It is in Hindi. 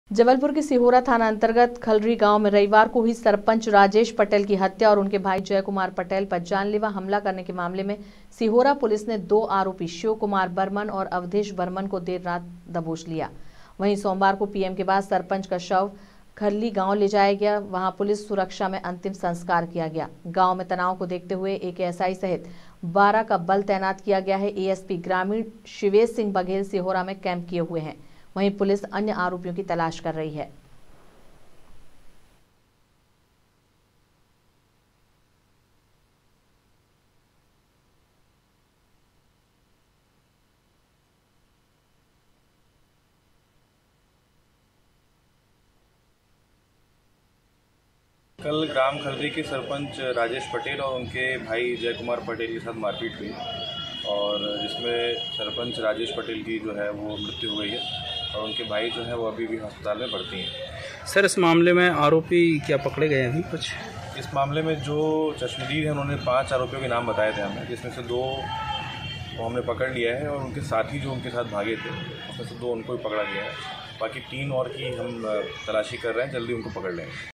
जबलपुर के सिहोरा थाना अंतर्गत खलरी गांव में रविवार को हुई सरपंच राजेश पटेल की हत्या और उनके भाई जय कुमार पटेल पर जानलेवा हमला करने के मामले में सिहोरा पुलिस ने 2 आरोपी शिव कुमार बर्मन और अवधेश बर्मन को देर रात दबोच लिया। वहीं सोमवार को पीएम के बाद सरपंच का शव खरली गांव ले जाया गया। वहां पुलिस सुरक्षा में अंतिम संस्कार किया गया। गांव में तनाव को देखते हुए एक एसआई सहित 12 का बल तैनात किया गया है। एएसपी ग्रामीण शिवेश सिंह बघेल सिहोरा में कैंप किए हुए हैं। वहीं पुलिस अन्य आरोपियों की तलाश कर रही है। कल ग्राम खलरी के सरपंच राजेश पटेल और उनके भाई जय कुमार पटेल के साथ मारपीट हुई और जिसमें सरपंच राजेश पटेल की जो है वो मृत्यु हो गई है और उनके भाई जो है वो अभी भी अस्पताल में भर्ती हैं। सर, इस मामले में आरोपी क्या पकड़े गए हैं कुछ? इस मामले में जो चश्मदीद हैं उन्होंने 5 आरोपियों के नाम बताए थे हमें, जिसमें से 2 को हमने पकड़ लिया है और उनके साथी जो उनके साथ भागे थे उसमें से 2 उनको भी पकड़ा गया है। बाकी 3 और की हम तलाशी कर रहे हैं, जल्दी उनको पकड़ लेंगे।